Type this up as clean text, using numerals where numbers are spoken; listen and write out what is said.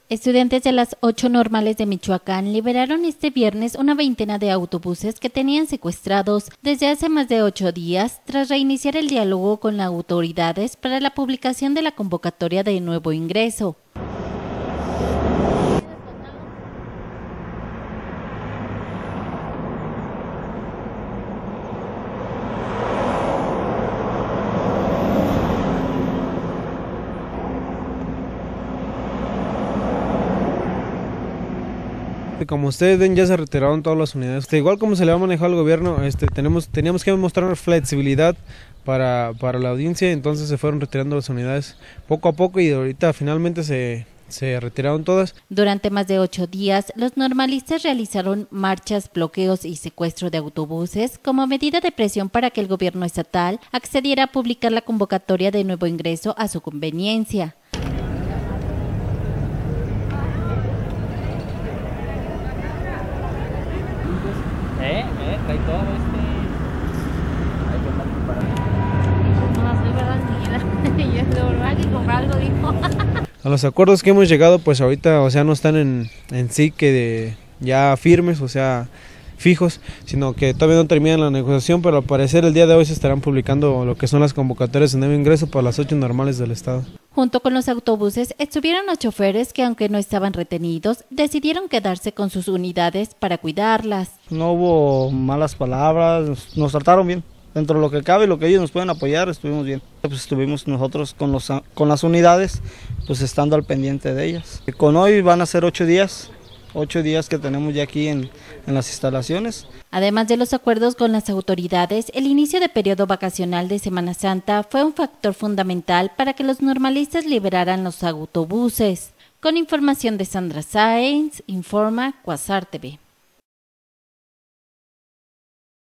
Estudiantes de las 8 normales de Michoacán liberaron este viernes una veintena de autobuses que tenían secuestrados desde hace más de 8 días tras reiniciar el diálogo con las autoridades para la publicación de la convocatoria de nuevo ingreso. Como ustedes ven, ya se retiraron todas las unidades. Igual como se le va a manejar al gobierno, teníamos que mostrar flexibilidad para la audiencia, entonces se fueron retirando las unidades poco a poco y ahorita finalmente se retiraron todas. Durante más de 8 días, los normalistas realizaron marchas, bloqueos y secuestro de autobuses como medida de presión para que el gobierno estatal accediera a publicar la convocatoria de nuevo ingreso a su conveniencia. Trae todo A los acuerdos que hemos llegado, pues ahorita, no están en sí ya firmes, fijos, sino que todavía no terminan la negociación, pero al parecer el día de hoy se estarán publicando lo que son las convocatorias de nuevo ingreso para las 8 normales del estado. Junto con los autobuses estuvieron los choferes que, aunque no estaban retenidos, decidieron quedarse con sus unidades para cuidarlas. No hubo malas palabras, nos trataron bien. Dentro de lo que cabe y lo que ellos nos pueden apoyar, estuvimos bien. Pues estuvimos nosotros con las unidades, pues estando al pendiente de ellas. Con hoy van a ser 8 días. 8 días que tenemos ya aquí en las instalaciones. Además de los acuerdos con las autoridades, el inicio de periodo vacacional de Semana Santa fue un factor fundamental para que los normalistas liberaran los autobuses. Con información de Sandra Sáenz, informa Quasar TV.